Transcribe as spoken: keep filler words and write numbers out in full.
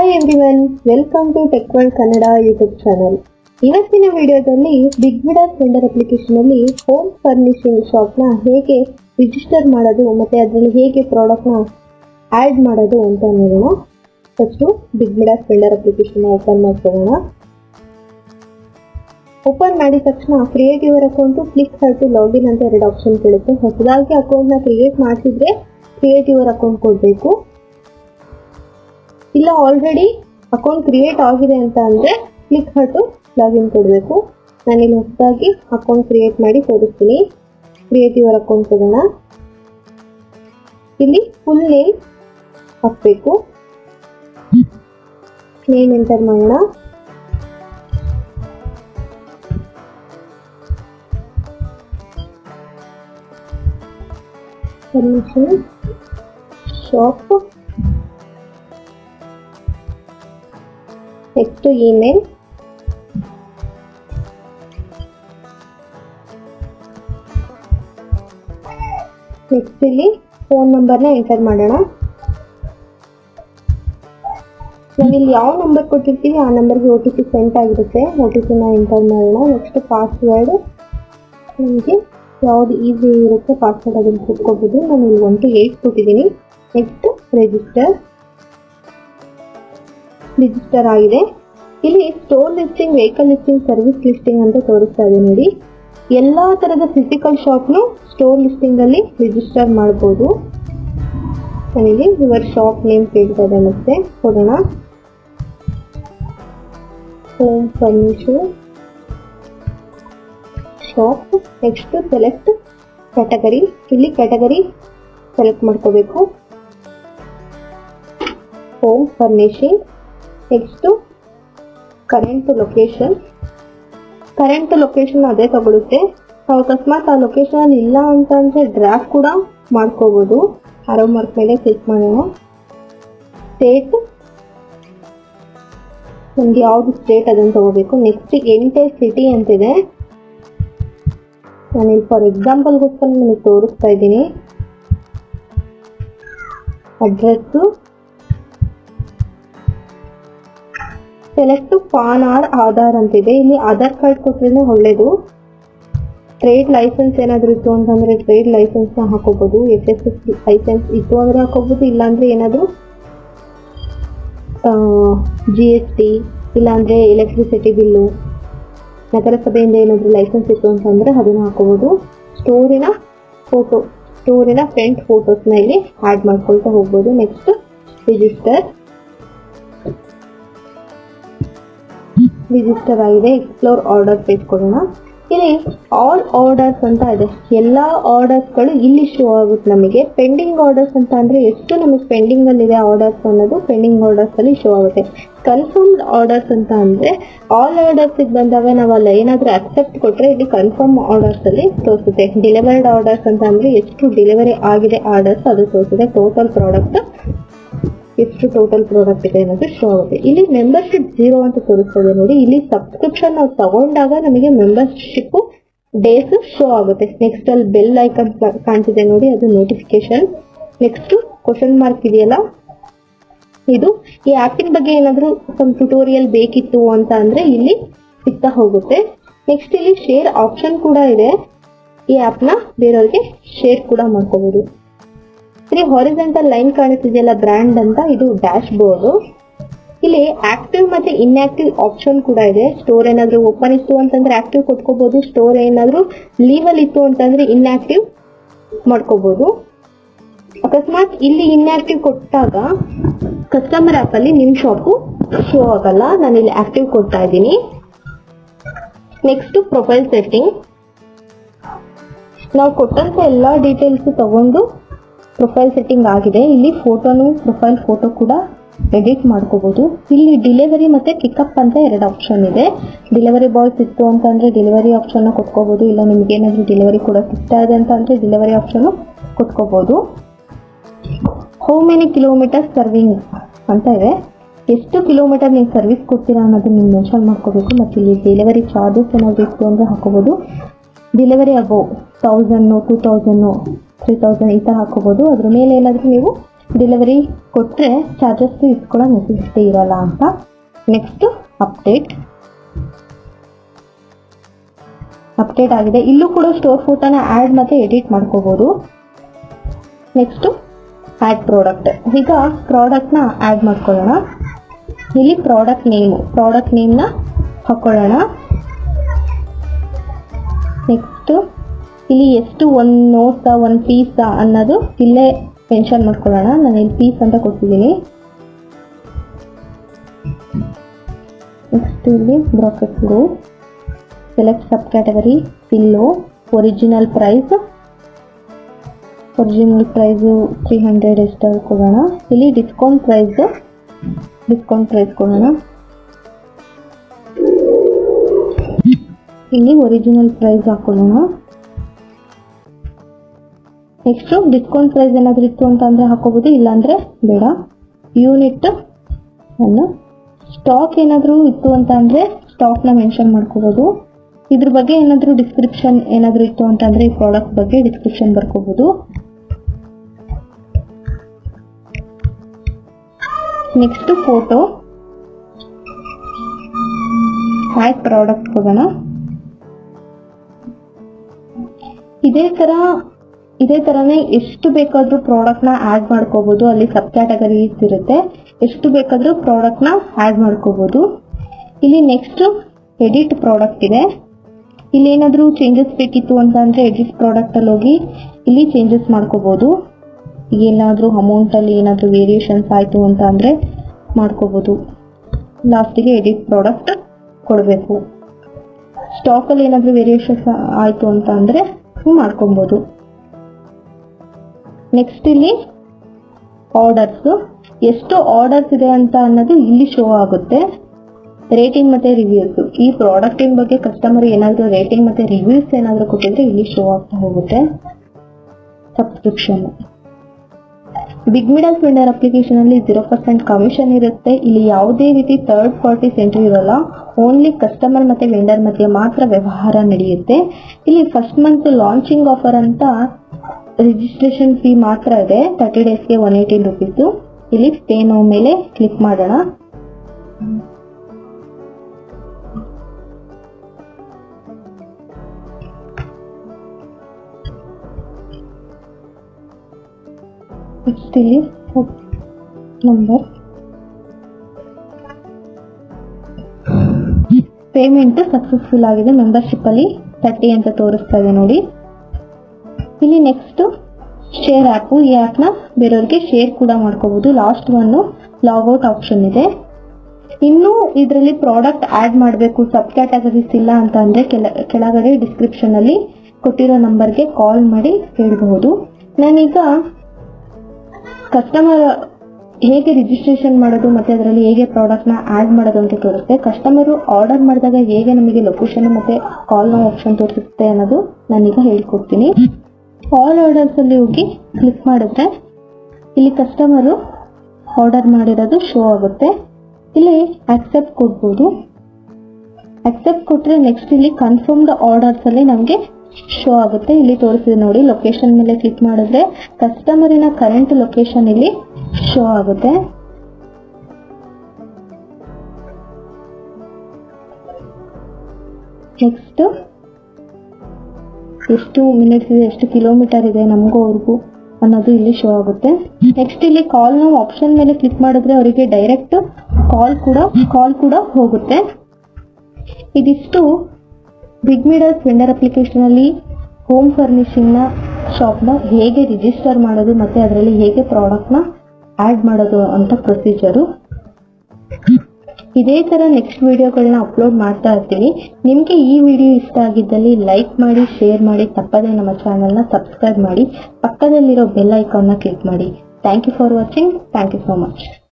Hi everyone, welcome to tech world Kannada YouTube channel. ಇವತ್ತಿನ ವಿಡಿಯೋದಲ್ಲಿ big Bidaas vendor application ಅಲ್ಲಿ home furnishing shop ನ ಹೇಗೆ ರಿಜಿಸ್ಟರ್ ಮಾಡೋದು ಮತ್ತೆ ಅದರಲ್ಲಿ ಹೇಗೆ ಪ್ರಾಡಕ್ಟ್ ನ ಆಡ್ ಮಾಡೋದು ಅಂತ ನೋಡೋಣ. First big Bidaas vendor application open ಮಾಡ್ಕೊಳ್ಳೋಣ. ಓಪನ್ ಮಾಡಿದ ತಕ್ಷಣ create your account, click to login ಅಂತ ಎರಡು ಆಪ್ಷನ್ ಕೇಳುತ್ತೆ. ಹೊಸದಾಗಿ ಅಕೌಂಟ್ ನ ಕ್ರಿಯೇಟ್ ಮಾಡಿಸಿದ್ರೆ ಕ್ರಿಯೇಟ್ ಯುವರ್ ಅಕೌಂಟ್ ಕೊಡಬೇಕು. ಇಲ್ಲ ಆಲ್ರೆಡಿ ಅಕೌಂಟ್ ಕ್ರಿಯೇಟ್ ಆಗಿದೆ ಅಂತ ಅಂದ್ರೆ ಕ್ಲಿಕ್ ಟು ಲಾಗಿನ್ ಕೊಡಬೇಕು. ನಾನಿಲ್ಲಿ ಹೊಸದಾಗಿ ಅಕೌಂಟ್ ಕ್ರಿಯೇಟ್ ಮಾಡಿ ತೋರಿಸ್ತೀನಿ. ಕ್ರಿಯೇಟ್ ಯುವರ್ ಅಕೌಂಟ್ ಕೊಡೋಣ. ಇಲ್ಲಿ ಫುಲ್ ನೇಮ್ ಹಾಕಬೇಕು. ನೇಮ್ ಎಂಟರ್ ಮಾಡೋಣ. Furniture shop, next email, next ಇಲ್ಲಿ ಫೋನ್ ನಂಬರ್ನ ಎಂಟರ್ ಮಾಡೋಣ. ನಾವಿಲ್ಲಿ ಯಾವ ನಂಬರ್ ಕೊಟ್ಟಿರ್ತೀವಿ ಆ ನಂಬರ್ಗೆ ಒ ಟಿ ಪಿ ಸೆಂಟ್ ಆಗಿರುತ್ತೆ. ಒ ಟಿ ಪಿನ ಎಂಟರ್ ಮಾಡೋಣ. ನೆಕ್ಸ್ಟ್ ಪಾಸ್ವರ್ಡ್, ನಮಗೆ ಯಾವ್ದು ಈಸಿ ಇರುತ್ತೆ ಪಾಸ್ವರ್ಡ್ ಅದನ್ನು ಕೊಟ್ಕೋಬಹುದು. ನಾನು ಇಲ್ಲಿ ಒನ್ ಟು ಏಟ್ ಕೊಟ್ಟಿದ್ದೀನಿ. ನೆಕ್ಸ್ಟ್ ರಿಜಿಸ್ಟರ್, ರಿಜಿಸ್ಟರ್ ಆಗಿದೆ. ಇಲ್ಲಿ store listing, vehicle listing, service listing ಅಂತ ತೋರಿಸ್ತಾ ಇದೆ ನೋಡಿ. ಎಲ್ಲಾ ತರದ ಫಿಸಿಕಲ್ ಶಾಪ್ನು ಸ್ಟೋರ್ ಲಿಸ್ಟಿಂಗ್ ಅಲ್ಲಿ ರಿಜಿಸ್ಟರ್ ಮಾಡಬಹುದು. ನನಗೆ ಯುವರ್ ಶಾಪ್ ನೇಮ್ ಕೇಳ್ತಾ ಇದೆ, ಮತ್ತೆ ಕೊಡೋಣ. Home furniture shop. Next select category. ಇಲ್ಲಿ ಕ್ಯಾಟಗರಿ ಸೆಲೆಕ್ಟ್ ಮಾಡ್ಕೋಬೇಕು. Home furnishing. Next current location. Current location ಅದೇ ತಗೊಳುತ್ತೆ. ನಾವು ಅಕಸ್ಮಾತ್ ಆ ಲೊಕೇಶನ್ ಇಲ್ಲ ಅಂತ ಅಂದ್ರೆ ಡ್ರಾಫ್ಟ್ ಕೂಡ ಮಾಡ್ಕೋಬಹುದು. ಆರೋ ಮಾರ್ಕ್ ಮೇಲೆ ಕ್ಲಿಕ್ ಮಾಡೋಣ. ಸ್ಟೇಟ್, ನಮ್ಗೆ ಯಾವ್ದು ಸ್ಟೇಟ್ ಅದನ್ನು ತಗೋಬೇಕು. ನೆಕ್ಸ್ಟ್ ಎಂಟರ್ ಸಿಟಿ ಅಂತಿದೆ. ನಾನು ಫಾರ್ ಎಕ್ಸಾಂಪಲ್ಗೋಸ್ಕರ ನಿಮಗೆ ತೋರಿಸ್ತಾ ಇದ್ದೀನಿ. Address, select PAN or Aadhaar ಅಂತಿದೆ. ಇಲ್ಲಿ ಆಧಾರ್ ಕಾರ್ಡ್ ಕೊಟ್ಟರೆ ಒಳ್ಳೇದು. ಟ್ರೇಡ್ ಲೈಸೆನ್ಸ್ ಏನಾದ್ರು ಇತ್ತು ಅಂತಂದ್ರೆ ಟ್ರೇಡ್ ಲೈಸೆನ್ಸ್ ನ ಹಾಕೋಬಹುದು. ಎಸ್ ಎಸ್ ಎಸ್ ಲೈಸೆನ್ಸ್ ಇತ್ತು ಅಂದ್ರೆ ಹಾಕೋಬಹುದು. ಇಲ್ಲಾಂದ್ರೆ ಏನಾದ್ರು ಜಿ ಎಸ್ ಟಿ, ಇಲ್ಲಾಂದ್ರೆ ಎಲೆಕ್ಟ್ರಿಸಿಟಿ ಬಿಲ್ಲು, ನಗರಸಭೆಯಿಂದ ಏನಾದ್ರು ಲೈಸೆನ್ಸ್ ಇತ್ತು ಅಂತಂದ್ರೆ ಅದನ್ನ ಹಾಕೋಬಹುದು. ಸ್ಟೋರಿನ ಫೋಟೋ, ಸ್ಟೋರಿನ ಫ್ರಂಟ್ ಫೋಟೋಸ್ನ ಇಲ್ಲಿ ಆಡ್ ಮಾಡ್ಕೊಳ್ತಾ ಹೋಗ್ಬೋದು. ನೆಕ್ಸ್ಟ್ ರಿಜಿಸ್ಟರ್, ರಿಜಿಸ್ಟರ್ ಆಗಿದೆ. ಎಕ್ಸ್ಪ್ಲೋರ್ ಆರ್ಡರ್ ಪೇಜ್ ಕೊಡೋಣ. ಇಲ್ಲಿ ಆಲ್ ಆರ್ಡರ್ಸ್ ಅಂತ ಇದೆ. ಎಲ್ಲಾ ಆರ್ಡರ್ಸ್ ಗಳು ಇಲ್ಲಿ ಶೋ ಆಗುತ್ತೆ ನಮಗೆ. ಪೆಂಡಿಂಗ್ ಆರ್ಡರ್ಸ್ ಅಂತ ಅಂದ್ರೆ ಎಷ್ಟು ನಮಗೆ ಪೆಂಡಿಂಗ್ ಅಲ್ಲಿ ಇದೆ ಆರ್ಡರ್ಸ್ ಅನ್ನೋದು ಪೆಂಡಿಂಗ್ ಆರ್ಡರ್ಸ್ ಅಲ್ಲಿ ಶೋ ಆಗುತ್ತೆ. ಕನ್ಫರ್ಮ್ಡ್ ಆರ್ಡರ್ಸ್ ಅಂತ ಅಂದ್ರೆ ಆಲ್ ಆರ್ಡರ್ಸ್ ಬಂದಾಗ ನಾವು ಅಲ್ಲಿ ಏನಾದ್ರೂ ಅಕ್ಸೆಪ್ಟ್ ಕೊಟ್ರೆ ಇಲ್ಲಿ ಕನ್ಫರ್ಮ್ ಆರ್ಡರ್ಸ್ ಅಲ್ಲಿ ತೋರಿಸುತ್ತೆ. ಡೆಲಿವರ್ಡ್ ಆರ್ಡರ್ಸ್ ಅಂತ ಅಂದ್ರೆ ಎಷ್ಟು ಡೆಲಿವರಿ ಆಗಿದೆ ಆರ್ಡರ್ಸ್ ಅದು ತೋರಿಸುತ್ತೆ. ಟೋಟಲ್ ಪ್ರಾಡಕ್ಟ್ ಎಷ್ಟು ಟೋಟಲ್ ಪ್ರಾಡಕ್ಟ್ ಇದೆ ಅನ್ನೋದು ಶೋ ಆಗುತ್ತೆ. ಇಲ್ಲಿ ಮೆಂಬರ್ಶಿಪ್ ಜೀರೋ ಅಂತ ತೋರಿಸ್ತದೆ ನೋಡಿ. ಇಲ್ಲಿ ಸಬ್ಸ್ಕ್ರಿಪ್ಷನ್ ನಾವು ತಗೊಂಡಾಗ ನಮಗೆ ಮೆಂಬರ್ಶಿಪ್ ಡೇಸ್ ಶೋ ಆಗುತ್ತೆ. ನೆಕ್ಸ್ಟ್ ಅಲ್ಲಿ ಬೆಲ್ ಐಕನ್ ಕಾಣ್ತಿದೆ ನೋಡಿ, ಅದು ನೋಟಿಫಿಕೇಶನ್. ನೆಕ್ಸ್ಟ್ ಕ್ವಶನ್ ಮಾರ್ಕ್ ಇದೆಯಲ್ಲ, ಇದು ಈ ಆಪಿನ ಬಗ್ಗೆ ಏನಾದ್ರು ಸಮ್ ಟ್ಯುಟೋರಿಯಲ್ ಬೇಕಿತ್ತು ಅಂತ ಅಂದ್ರೆ ಇಲ್ಲಿ ಸಿಗ್ತಾ ಹೋಗುತ್ತೆ. ನೆಕ್ಸ್ಟ್ ಇಲ್ಲಿ ಶೇರ್ ಆಪ್ಷನ್ ಕೂಡ ಇದೆ. ಈ ಆಪ್ ನ ಬೇರೆಯವ್ರಿಗೆ ಶೇರ್ ಕೂಡ ಮಾಡ್ಕೋಬಹುದು. ಇಲ್ಲಿ ಹಾರಿಜಾಂಟಲ್ ಲೈನ್ ಕಾಣಿಸ್ತಿದೆಯಲ್ಲ ಬ್ರ್ಯಾಂಡ್ ಅಂತ, ಇದು ಡ್ಯಾಶ್ ಬೋರ್ಡ್. ಇಲ್ಲಿ ಆಕ್ಟಿವ್ ಮತ್ತೆ ಇನ್ಆಕ್ಟಿವ್ ಆಪ್ಷನ್ ಕೂಡ ಇದೆ. ಸ್ಟೋರ್ ಏನಾದ್ರು ಓಪನ್ ಇತ್ತು ಅಂತಂದ್ರೆ ಆಕ್ಟಿವ್ ಕೊಟ್ಕೋಬಹುದು. ಸ್ಟೋರ್ ಏನಾದ್ರು ಲೀವ್ ಅಲ್ಲಿ ಇತ್ತು ಅಂತಂದ್ರೆ ಇನ್ಆಕ್ಟಿವ್ ಮಾಡ್ಕೋಬಹುದು. ಅಕಸ್ಮಾತ್ ಇಲ್ಲಿ ಇನ್ಆಕ್ಟಿವ್ ಕೊಟ್ಟಾಗ ಕಸ್ಟಮರ್ ಆಪ್ ಅಲ್ಲಿ ನಿಮ್ ಶಾಪು ಶೋ ಆಗಲ್ಲ. ನಾನು ಇಲ್ಲಿ ಆಕ್ಟಿವ್ ಕೊಡ್ತಾ ಇದ್ದೀನಿ. Next profile setting. ನಾವು ಕೊಟ್ಟಂತ ಎಲ್ಲಾ ಡೀಟೇಲ್ಸ್ ತಗೊಂಡು ಪ್ರೊಫೈಲ್ ಸೆಟ್ಟಿಂಗ್ ಆಗಿದೆ. ಇಲ್ಲಿ ಫೋಟೋನು ಪ್ರೊಫೈಲ್ ಫೋಟೋ ಕೂಡ ಎಡಿಟ್ ಮಾಡ್ಕೋಬಹುದು. ಇಲ್ಲಿ ಡೆಲಿವರಿ ಮತ್ತೆ ಪಿಕಪ್ ಅಂತ ಎರಡು ಆಪ್ಷನ್ ಇದೆ. ಡೆಲಿವರಿ ಬಾಯ್ಸ್ ಇತ್ತು ಅಂತಂದ್ರೆ ಡೆಲಿವರಿ ಆಪ್ಷನ್ ಕೊಟ್ಕೋಬಹುದು. ಇಲ್ಲ ನಿಮ್ಗೆ ಏನಾದ್ರು ಡೆಲಿವರಿ ಕೂಡ ಸಿಗ್ತಾ ಇದೆ ಅಂತ ಅಂದ್ರೆ ಡೆಲಿವರಿ ಆಪ್ಷನ್ ಕೊಟ್ಕೋಬಹುದು. ಹೌ ಮೆನಿ ಕಿಲೋಮೀಟರ್ ಸರ್ವಿಂಗ್ ಅಂತ ಇದೆ. ಎಷ್ಟು ಕಿಲೋಮೀಟರ್ ನೀವು ಸರ್ವಿಸ್ ಕೊಡ್ತೀರಾ ಅನ್ನೋದು ನೀವು ಮೆನ್ಷನ್ ಮಾಡ್ಕೋಬೇಕು. ಮತ್ತೆ ಇಲ್ಲಿ ಡೆಲಿವರಿ ಚಾರ್ಜಸ್ ಏನಾದ್ರು ಇತ್ತು ಅಂದ್ರೆ ಹಾಕೋಬಹುದು. Delivery above thousand two thousand three thousand ಈ ತರ ಹಾಕೋಬಹುದು. ಅದ್ರ ಮೇಲೆ ಏನಾದ್ರು ನೀವು ಡೆಲಿವರಿ ಕೊಟ್ಟರೆ ಚಾರ್ಜಸ್ ಇಸ್ಕೊಳ್ಳೋ ನೆಸೆಸಿಟಿ ಇರಲ್ಲ ಅಂತ. ನೆಕ್ಸ್ಟ್ ಅಪ್ಡೇಟ್ ಅಪ್ಡೇಟ್ ಆಗಿದೆ. ಇಲ್ಲೂ ಕೂಡ ಸ್ಟೋರ್ ಫೋಟೋನ ಆ್ಯಡ್ ಮತ್ತು ಎಡಿಟ್ ಮಾಡ್ಕೋಬೋದು. Next add product. ಈಗ ಪ್ರಾಡಕ್ಟ್ನ ಆ್ಯಡ್ ಮಾಡ್ಕೊಳ್ಳೋಣ. ಇಲ್ಲಿ ಪ್ರಾಡಕ್ಟ್ ನೇಮು ಪ್ರಾಡಕ್ಟ್ ನೇಮ್ನ ಹಾಕ್ಕೊಳ್ಳೋಣ. ನೆಕ್ಸ್ಟು ಇಲ್ಲಿ ಎಷ್ಟು ಒಂದು ನೋಟ್ಸಾ ಒಂದು ಪೀಸಾ ಅನ್ನೋದು ಇಲ್ಲೇ ಮೆನ್ಷನ್ ಮಾಡ್ಕೊಳ್ಳೋಣ. ನಾನು ಇಲ್ಲಿ ಪೀಸ್ ಅಂತ ಕೊಡ್ತಿದ್ದೀನಿ. ನೆಕ್ಸ್ಟ್ ಇಲ್ಲಿ ಬ್ರಾಕೆಟ್ಗಳು, select sub category, pillow, original price original price three hundred ಎಷ್ಟು ಕೊಡೋಣ. ಇಲ್ಲಿ ಡಿಸ್ಕೌಂಟ್ ಪ್ರೈಸ್ ಡಿಸ್ಕೌಂಟ್ ಪ್ರೈಸ್ ಕೊಡೋಣ. ಇಲ್ಲಿ ಒರಿಜಿನಲ್ ಪ್ರೈಸ್ ಹಾಕೊಳ್ಳೋಣ. ನೆಕ್ಸ್ಟು ಡಿಸ್ಕೌಂಟ್ ಪ್ರೈಸ್ ಏನಾದರೂ ಇತ್ತು ಅಂತ ಅಂದರೆ ಹಾಕೋಬೋದು, ಇಲ್ಲಾಂದರೆ ಬೇಡ. ಯೂನಿಟ್ ಅನ್ನು ಸ್ಟಾಕ್ ಏನಾದರೂ ಇತ್ತು ಅಂತ ಅಂದರೆ ಸ್ಟಾಕ್ನ ಮೆನ್ಷನ್ ಮಾಡ್ಕೋಬೋದು. ಇದ್ರ ಬಗ್ಗೆ ಏನಾದರೂ ಡಿಸ್ಕ್ರಿಪ್ಷನ್ ಏನಾದರೂ ಇತ್ತು ಅಂತ ಅಂದರೆ ಈ ಪ್ರಾಡಕ್ಟ್ ಬಗ್ಗೆ ಡಿಸ್ಕ್ರಿಪ್ಷನ್ ಬರ್ಕೋಬೋದು. ನೆಕ್ಸ್ಟ್ ಫೋಟೋ, ಆ್ಯಡ್ ಪ್ರಾಡಕ್ಟ್ ಹೋಗೋಣ. ಇದೇ ಥರ ಇದೇ ಥರನೇ ಎಷ್ಟು ಬೇಕಾದರೂ ಪ್ರಾಡಕ್ಟ್ನ ಆ್ಯಡ್ ಮಾಡ್ಕೋಬೋದು. ಅಲ್ಲಿ ಸಬ್ ಕ್ಯಾಟಗರೀಸ್ ಇರುತ್ತೆ, ಎಷ್ಟು ಬೇಕಾದರೂ ಪ್ರಾಡಕ್ಟ್ನ ಆ್ಯಡ್ ಮಾಡ್ಕೋಬೋದು. ಇಲ್ಲಿ ನೆಕ್ಸ್ಟ್ ಎಡಿಟ್ ಪ್ರಾಡಕ್ಟ್ ಇದೆ. ಇಲ್ಲಿ ಏನಾದರೂ ಚೇಂಜಸ್ ಬೇಕಿತ್ತು ಅಂತ ಅಂದರೆ ಎಡಿಟ್ ಪ್ರಾಡಕ್ಟಲ್ಲಿ ಹೋಗಿ ಇಲ್ಲಿ ಚೇಂಜಸ್ ಮಾಡ್ಕೋಬೋದು. ಏನಾದರೂ ಅಮೌಂಟಲ್ಲಿ ಏನಾದರೂ ವೇರಿಯೇಷನ್ಸ್ ಆಯಿತು ಅಂತ ಅಂದರೆ ಮಾಡ್ಕೋಬೋದು. ಲಾಸ್ಟಿಗೆ ಎಡಿಟ್ ಪ್ರಾಡಕ್ಟ್ ಕೊಡಬೇಕು. ಸ್ಟಾಕಲ್ಲಿ ಏನಾದರೂ ವೇರಿಯೇಷನ್ಸ್ ಆಯಿತು ಅಂತ ಅಂದರೆ ಮಾಡ್ಕೊಬೋದು. ನೆಕ್ಸ್ಟ್ ಇಲ್ಲಿ ಆರ್ಡರ್ಸು, ಎಷ್ಟು ಆರ್ಡರ್ಸ್ ಇದೆ ಅಂತ ಅನ್ನೋದು ಇಲ್ಲಿ ಶೋ ಆಗುತ್ತೆ. ರೇಟಿಂಗ್ ಮತ್ತು ರಿವ್ಯೂಸ್, ಈ ಪ್ರಾಡಕ್ಟಿನ ಬಗ್ಗೆ ಕಸ್ಟಮರ್ ಏನಾದರೂ ರೇಟಿಂಗ್ ಮತ್ತು ರಿವ್ಯೂಸ್ ಏನಾದರೂ ಕೊಟ್ಟಿದ್ರೆ ಇಲ್ಲಿ ಶೋ ಆಗ್ತಾ ಹೋಗುತ್ತೆ. Subscription, big middle vendor application ಅಲ್ಲಿ ಜೀರೋ ಪರ್ಸೆಂಟ್ ಕಮಿಷನ್ ಇರುತ್ತೆ. ಇಲ್ಲಿ ಯಾವುದೇ ರೀತಿ ಥರ್ಡ್ ಪಾರ್ಟಿ ಸೆಂಟ್ರಿ ಇರೋಲ್ಲ. ಓನ್ಲಿ ಕಸ್ಟಮರ್ ಮತ್ತೆ ವೆಂಡರ್ ಮಧ್ಯೆ ಮಾತ್ರ ವ್ಯವಹಾರ ನಡೆಯುತ್ತೆ. ಇಲ್ಲಿ ಫಸ್ಟ್ ಮಂತ್ ಲಾಂಚಿಂಗ್ ಆಫರ್ ಅಂತ ರಿಜಿಸ್ಟ್ರೇಷನ್ ಫೀ ಮಾತ್ರ ಇದೆ, ತರ್ಟಿ ಡೇಸ್ಗೆ ಒನ್ ಏಯ್ಟೀನ್ ರುಪೀಸು. ಇಲ್ಲಿ ಪೇ ನೌ ಮೇಲೆ ಕ್ಲಿಕ್ ಮಾಡೋಣ. ನೆಕ್ಸ್ಟ್ ಇಲ್ಲಿ ನಂಬರ್, ಪೇಮೆಂಟ್ ಸಕ್ಸಸ್ಫುಲ್ ಆಗಿದೆ. ಮೆಂಬರ್ಶಿಪ್ ಅಲ್ಲಿ ತರ್ಟಿ ಅಂತ ತೋರಿಸ್ತಾ ಇದೆ ನೋಡಿ. ಇಲ್ಲಿ ನೆಕ್ಸ್ಟ್ ಶೇರ್ ಆ್ಯಪ್, ಈ ಆ್ಯಪ್ನ ಬೇರೆಯವ್ರಿಗೆ ಶೇರ್ ಕೂಡ ಮಾಡ್ಕೋಬಹುದು. ಲಾಸ್ಟ್ ಒನ್ ಲಾಗೌಟ್ ಆಪ್ಷನ್ ಇದೆ. ಇನ್ನು ಇದರಲ್ಲಿ ಪ್ರಾಡಕ್ಟ್ ಆ್ಯಡ್ ಮಾಡಬೇಕು, ಸಬ್ ಕ್ಯಾಟಗರೀಸ್ ಇಲ್ಲ ಅಂತ ಅಂದರೆ ಕೆಲ ಕೆಳಗಡೆ ಡಿಸ್ಕ್ರಿಪ್ಷನ್ ಅಲ್ಲಿ ಕೊಟ್ಟಿರೋ ನಂಬರ್ಗೆ ಕಾಲ್ ಮಾಡಿ ಹೇಳಬಹುದು. ನಾನೀಗ ಕಸ್ಟಮರ್ ಹೇಗೆ ರಿಜಿಸ್ಟ್ರೇಷನ್ ಮಾಡೋದು ಮತ್ತೆ ಅದರಲ್ಲಿ ಹೇಗೆ ಪ್ರಾಡಕ್ಟ್ನ ಆ್ಯಡ್ ಮಾಡೋದು ಅಂತ ತೋರಿಸುತ್ತೆ. ಕಸ್ಟಮರು ಆರ್ಡರ್ ಮಾಡಿದಾಗ ಹೇಗೆ ನಮಗೆ ಲೊಕೇಶನ್ ಮತ್ತೆ ಕಾಲ್ ನೋ ಆಪ್ಷನ್ ತೋರಿಸುತ್ತೆ ಅನ್ನೋದು ನಾನೀಗ ಹೇಳ್ಕೊಡ್ತೀನಿ. ಆಲ್ ಆರ್ಡರ್ಸ್ ಅಲ್ಲಿ ಹೋಗಿ ಕ್ಲಿಕ್ ಮಾಡಿದ್ರೆ ಇಲ್ಲಿ ಕಸ್ಟಮರು ಆರ್ಡರ್ ಮಾಡಿರೋದು ಶೋ ಆಗುತ್ತೆ. ಇಲ್ಲಿ ಆಕ್ಸೆಪ್ಟ್ ಕೊಡ್ಬೋದು. ಆಕ್ಸೆಪ್ಟ್ ಕೊಟ್ರೆ ನೆಕ್ಸ್ಟ್ ಇಲ್ಲಿ ಕನ್ಫರ್ಮ್ಡ್ ಆರ್ಡರ್ಸ್ ಅಲ್ಲಿ ನಮಗೆ ಶೋ ಆಗುತ್ತೆ. ಇಲ್ಲಿ ತೋರಿಸಿದೆ ನೋಡಿ, ಲೊಕೇಶನ್ ಮೇಲೆ ಕ್ಲಿಕ್ ಮಾಡಿದ್ರೆ ಕಸ್ಟಮರಿನ ಕರೆಂಟ್ ಲೊಕೇಶನ್ ಇಲ್ಲಿ ಶೋ ಆಗುತ್ತೆ. ನೆಕ್ಸ್ಟ್ ಎಷ್ಟು ಮಿನಿಟ್ಸ್ ಇದೆ, ಎಷ್ಟು ಕಿಲೋಮೀಟರ್ ಇದೆ ನಮಗೂ ಅವ್ರಿಗೂ ಅನ್ನೋದು ಇಲ್ಲಿ ಶೋ ಆಗುತ್ತೆ. ನೆಕ್ಸ್ಟ್ ಇಲ್ಲಿ ಕಾಲ್ ನಾವು ಆಪ್ಷನ್ ಮೇಲೆ ಕ್ಲಿಕ್ ಮಾಡಿದ್ರೆ ಅವರಿಗೆ ಡೈರೆಕ್ಟ್ ಕಾಲ್ ಕೂಡ ಕಾಲ್ ಕೂಡ ಹೋಗುತ್ತೆ. ಇದಿಷ್ಟು ಬಿಗ್ ಮಿಡಲ್ಸ್ ವೆಂಡರ್ ಅಪ್ಲಿಕೇಶನ್ ಅಲ್ಲಿ ಹೋಮ್ ಫರ್ನಿಶಿಂಗ್ ನ ಶಾಪ್ ನ ಹೇಗೆ ರಿಜಿಸ್ಟರ್ ಮಾಡೋದು ಮತ್ತೆ ಅದರಲ್ಲಿ ಹೇಗೆ ಪ್ರಾಡಕ್ಟ್ ನ ಆಡ್ ಮಾಡೋದು ಅಂತ ಪ್ರೊಸೀಜರು. ಇದೇ ತರ ನೆಕ್ಸ್ಟ್ ವಿಡಿಯೋಗಳನ್ನ ಅಪ್ಲೋಡ್ ಮಾಡ್ತಾ ಇರ್ತೀನಿ. ನಿಮಗೆ ಈ ವಿಡಿಯೋ ಇಷ್ಟ ಆಗಿದ್ದಲ್ಲಿ ಲೈಕ್ ಮಾಡಿ, ಶೇರ್ ಮಾಡಿ, ತಪ್ಪದೇ ನಮ್ಮ ಚಾನೆಲ್ನ ಸಬ್ಸ್ಕ್ರೈಬ್ ಮಾಡಿ, ಪಕ್ಕದಲ್ಲಿರೋ ಬೆಲ್ ಐಕಾನ್ನ ಕ್ಲಿಕ್ ಮಾಡಿ. Thank you for watching. Thank you so much.